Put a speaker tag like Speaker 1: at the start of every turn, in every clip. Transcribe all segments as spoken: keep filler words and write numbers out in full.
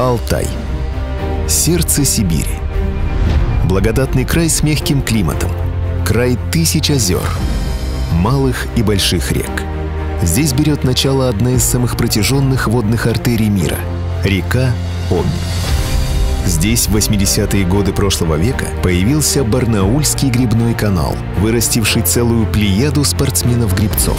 Speaker 1: Алтай. Сердце Сибири. Благодатный край с мягким климатом. Край тысяч озер, малых и больших рек. Здесь берет начало одна из самых протяженных водных артерий мира – река Обь. Здесь в восьмидесятые годы прошлого века появился Барнаульский гребной канал, вырастивший целую плеяду спортсменов-гребцов.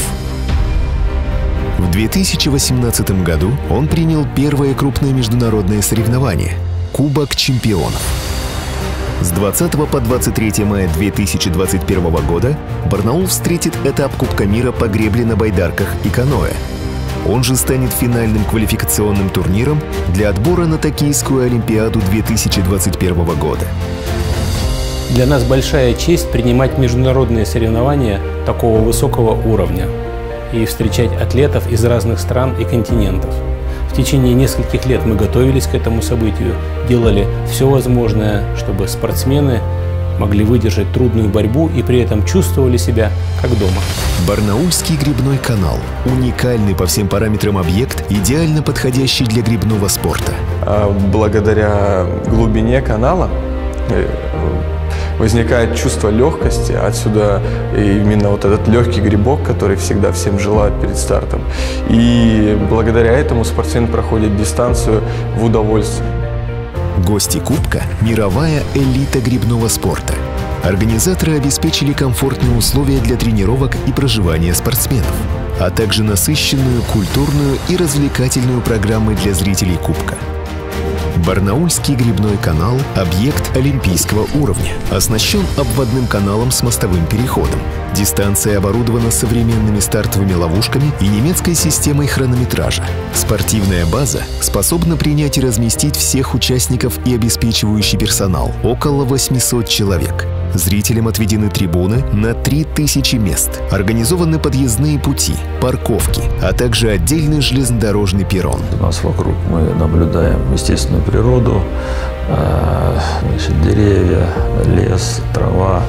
Speaker 1: В две тысячи восемнадцатом году он принял первое крупное международное соревнование – Кубок чемпионов. С двадцатого по двадцать третье мая две тысячи двадцать первого года Барнаул встретит этап Кубка мира по гребле на байдарках и каноэ. Он же станет финальным квалификационным турниром для отбора на Токийскую Олимпиаду две тысячи двадцать первого года.
Speaker 2: Для нас большая честь принимать международные соревнования такого высокого уровня и встречать атлетов из разных стран и континентов. В течение нескольких лет мы готовились к этому событию, делали все возможное, чтобы спортсмены могли выдержать трудную борьбу и при этом чувствовали себя как дома.
Speaker 1: Барнаульский гребной канал – уникальный по всем параметрам объект, идеально подходящий для гребного спорта.
Speaker 3: Благодаря глубине канала возникает чувство легкости, отсюда именно вот этот легкий гребок, который всегда всем желают перед стартом. И благодаря этому спортсмен проходит дистанцию в удовольствие.
Speaker 1: Гости Кубка – мировая элита гребного спорта. Организаторы обеспечили комфортные условия для тренировок и проживания спортсменов, а также насыщенную культурную и развлекательную программы для зрителей Кубка. Барнаульский гребной канал – объект олимпийского уровня, оснащен обводным каналом с мостовым переходом. Дистанция оборудована современными стартовыми ловушками и немецкой системой хронометража. Спортивная база способна принять и разместить всех участников и обеспечивающий персонал – около восьмисот человек. Зрителям отведены трибуны на три тысячи мест, организованы подъездные пути, парковки, а также отдельный железнодорожный перрон.
Speaker 4: У нас вокруг мы наблюдаем естественную природу, значит, деревья, лес, трава.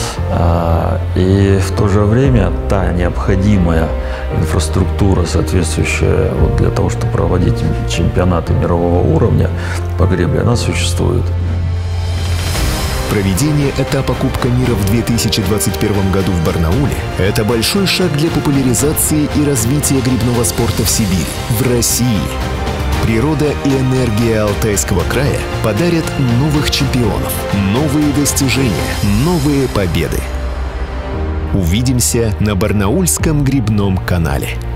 Speaker 4: И в то же время та необходимая инфраструктура, соответствующая вот для того, чтобы проводить чемпионаты мирового уровня по гребле, она существует.
Speaker 1: Проведение этапа Кубка мира в две тысячи двадцать первом году в Барнауле – это большой шаг для популяризации и развития гребного спорта в Сибири, в России. Природа и энергия Алтайского края подарят новых чемпионов, новые достижения, новые победы. Увидимся на Барнаульском гребном канале.